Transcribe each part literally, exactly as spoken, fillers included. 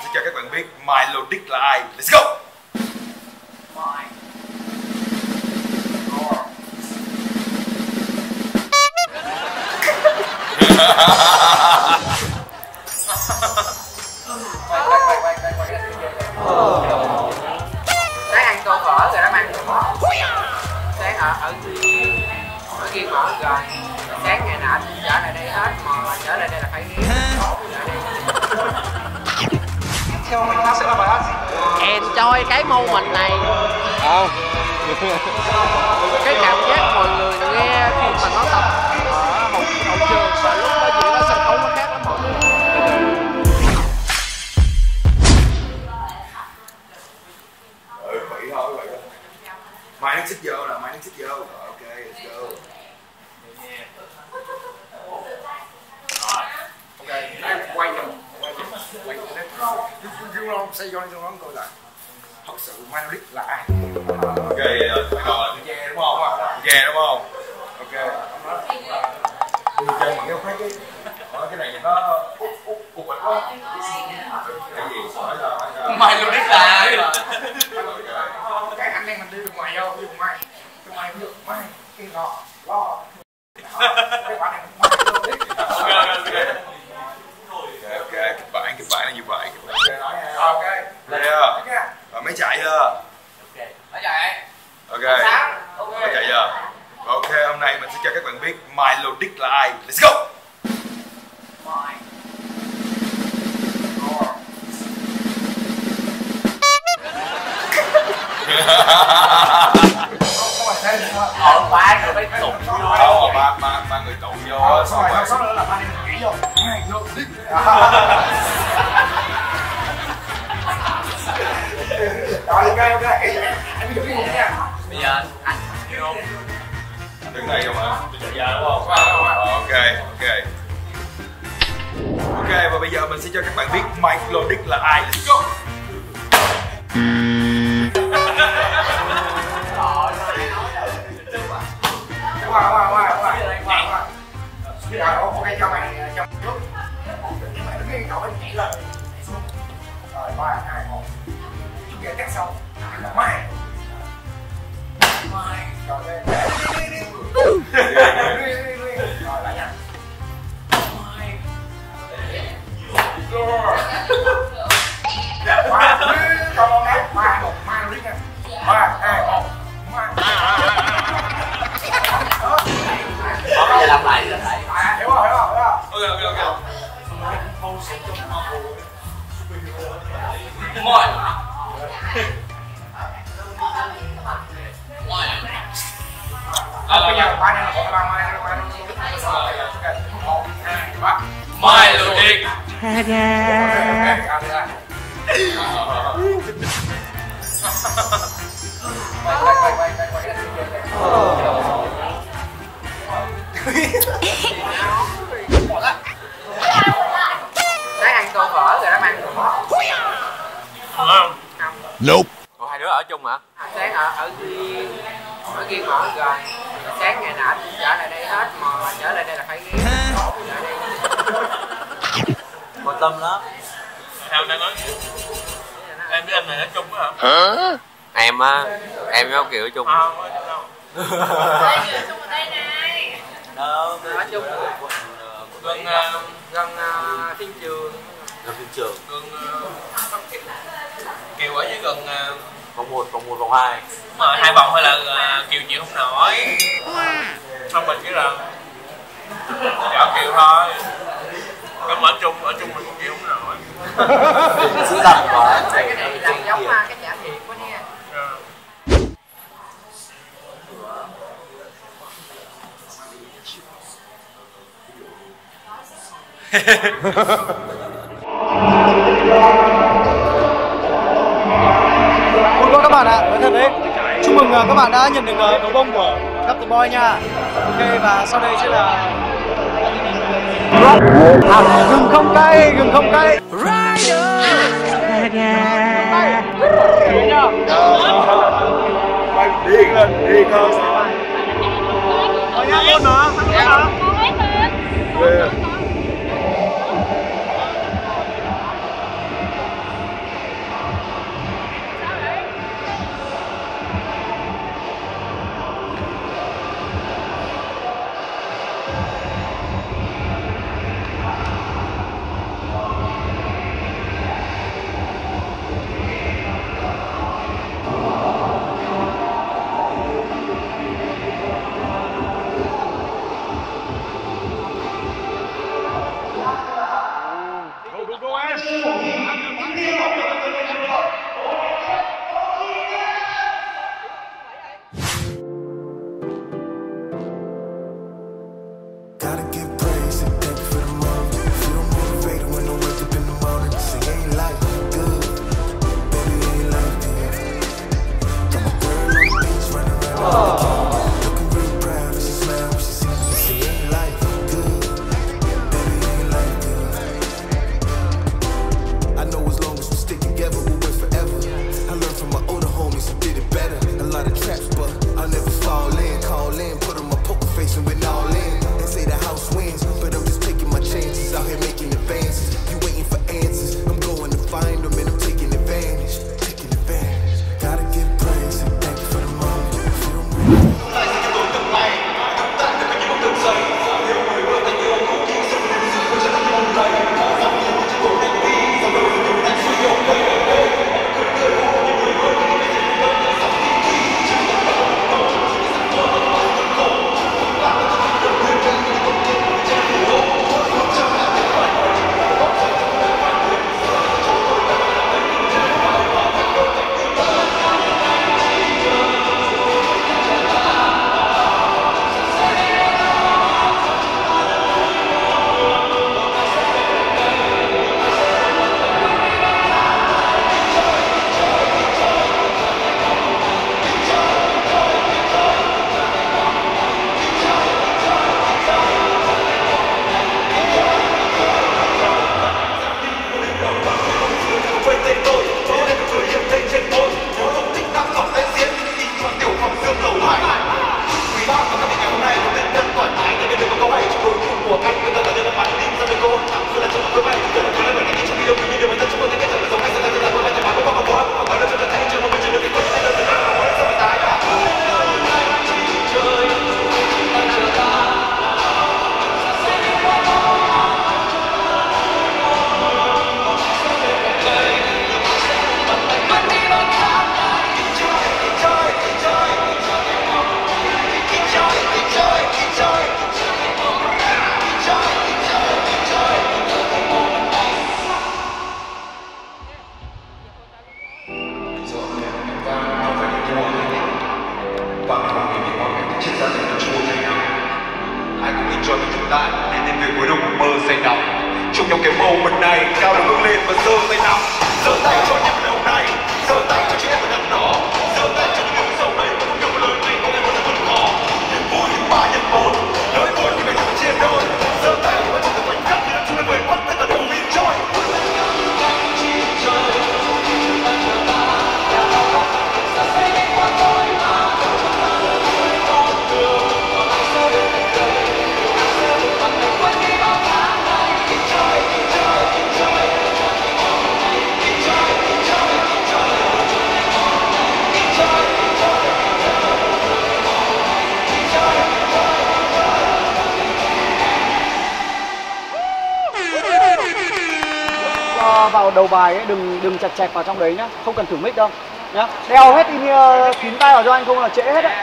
sẽ cho các bạn biết Milotic là ai. Let's go. Sáng ăn tô phở rồi đó ăn phở. Sáng ở ở kia ở kia mở rồi. Sáng ngày nào trở lại đây hết mà trở lại đây là phải nghe. Theo mình nó sẽ là bài hát gì? Enjoy cái moment này. Không. Cái cảm giác mọi người nghe khi mà nó tập ở hậu, hậu trường và lúc nó diễn ở sân khấu nó khác lắm mọi người. Ừ, vậy thôi, vậy thôi. Mai nó xích vô nè, mai nó xích vô. Rồi, ok, let's go. Rồi, ok, em quay cho quay cho quay cho đấy. Cứ không xây vô cho nó coi lại. Thật sự Milotic là ai? Ok, phải gọi là che đúng không? Che đúng không? Ok. Tôi chơi bằng cái khác cái cái này nó út út cục bịch quá. Cái gì? Milotic là ai? Cái anh em mình đi được ngoài vô, đi được ngoài. Cái ngoài được ngoài cái ngọ lo. Cái bạn này ngoài luôn. Ok, kịch bản kịch bản là như vậy. Ok. Ok. Rồi mấy chạy chưa? Mấy chạy? Ok. Mấy chạy chưa? Ok, hôm nay mình sẽ cho các bạn biết Milotic là ai. Let's go. Ở ba người phải tụng vô. Ba ba ba người tụng vô. Xong rồi sau nữa là ba người nhảy vô. Hai vô. Rồi ok ok, em em đi cái gì nha. Bây giờ anh vô. Đứng đây không hả? Bây giờ đúng không? Ok ok. Ok và bây giờ mình sẽ cho các bạn biết Milotic là ai. Let's go. Qua qua qua qua qua qua. Rồi ok cho mày cho trước. Mày đứng yên cậu nhảy lên. Rồi ba hai một. Giờ cắt xong. Mày. Mày. Rồi lên. Rồi lại nha. Mày. Rồi. Ba. Con nát ba một mai đi nha. Ba hai một. Bây giờ làm lại rồi thầy. À, hiểu không, hiểu không, hiểu không? Ok, ok, ok. Mọi. Mọi. À, bây giờ ba này là một ba mai, ba mai. Một, hai, ba. Milotic. Quay, quay, quay, quay, quay, quay. Sáng ăn tô phở rồi đó ăn phở. Không. Nope. Ủa hai đứa ở chung hả? Sáng ở ở kia ở kia mở rồi. Sáng ngày nào trở lại đây hết mà trở lại đây là phải nghe. Quan tâm lắm. Sao đang nói em với anh này ở chung hả? Hả? Em á, em với ông Kiều ở chung. À, không ở đâu. Ở chung ở đây này. Đâu, Ở chung Gần gần uh, thiên trường. gần phim trường. gần uh, Kiều ở dưới gần uh, Vòng một, vòng một, vòng hai. mà hai vòng hay là uh, Kiều chịu không nổi. Xong mình chỉ là chở Kiều thôi. Còn ở chung ở chung mình cũng chịu không nổi. Dữ dằn quá. Cái này là giống cái trả thiệt quá nha. Ôi các bạn ạ, à, nói thật đấy, chúc mừng các bạn đã nhận được gấu bông của Captain Boy nha. Ok và sau đây sẽ là gừng không cay, gừng không cay. Điên lên, điên hơn. Rồi nha, luôn hả? trong cái moment này, cao được bước lên và giơ tay nắm, giơ tay cho những đầu này, giơ tay cho chiếc vật đó, giơ tay cho những người giàu này và không nhiều lời mình có thể vượt qua khó. Niềm vui như ba nhân bốn, nỗi buồn thì mình phải chia đôi, giơ tay và trong từng khoảnh khắc thì chúng ta vượt bắt tay ta cùng enjoy. Vào đầu bài ấy, đừng đừng chặt chẹt vào trong đấy nhá, không cần thử mic đâu nhá. Đeo hết in uh, kín tay vào cho anh, không là trễ hết đấy.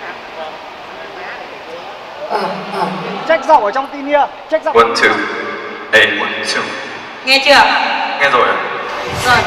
Check giọng ở trong tin kia, check giọng. One two, eight one two. Nghe chưa? Nghe rồi ạ. Rồi.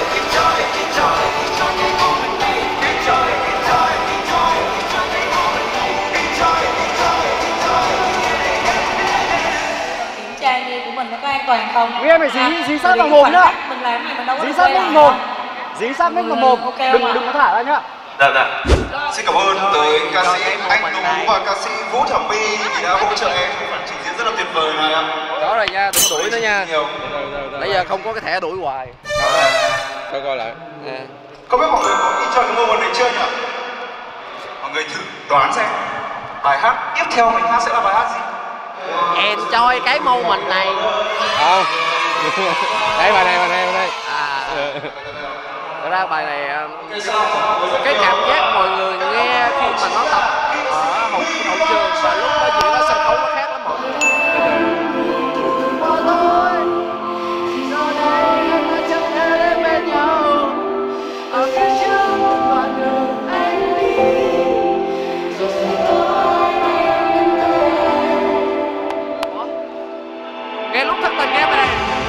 Kiểm tra như của mình nó có an toàn không? Nghe mày dí dí sát vào mồm nhá. Mình làm gì mình đâu có Dí sát vào mồm. Dí sát mic vào mồm. Ok Đừng đừng có thả ra nhá. Dạ dạ. Xin cảm ơn tới ca sĩ Anh Tú và ca sĩ Vũ Thảo My vì đã hỗ trợ em trong phần trình diễn rất là tuyệt vời này ạ. Có rồi nha, đừng đuổi nữa nha. Nhiều. Bây giờ không có cái thẻ đuổi hoài. Coi coi lại. À. Không biết mọi người có enjoy cái moment này chưa nhỉ? Mọi người thử đoán xem bài hát tiếp theo mình hát sẽ là bài hát gì? Enjoy cái moment này. Không. Đây bài này bài này bài này. À. Thật ra bài này cái cảm giác mọi người nghe khi mà nó tập ở hậu hậu trường và lúc nó diễn ở sân khấu nó khác lắm mọi người. Nghe lúc thất tình nghe bài này.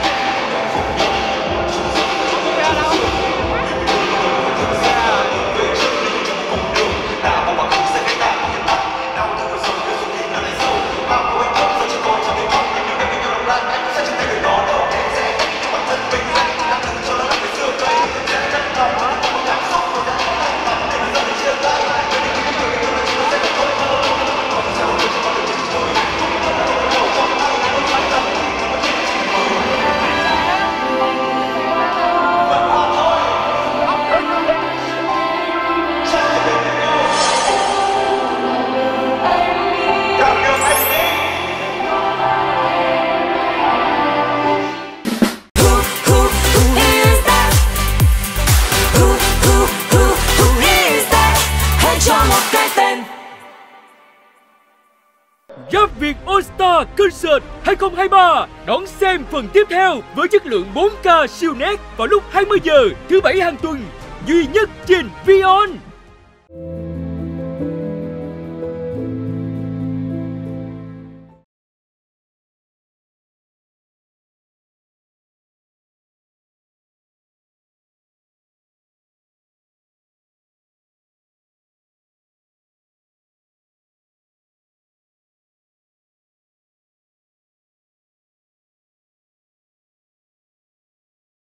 Rap Việt All Star Concert hai không hai ba đón xem phần tiếp theo với chất lượng bốn K siêu nét vào lúc hai mươi giờ thứ bảy hàng tuần, duy nhất trên Vion.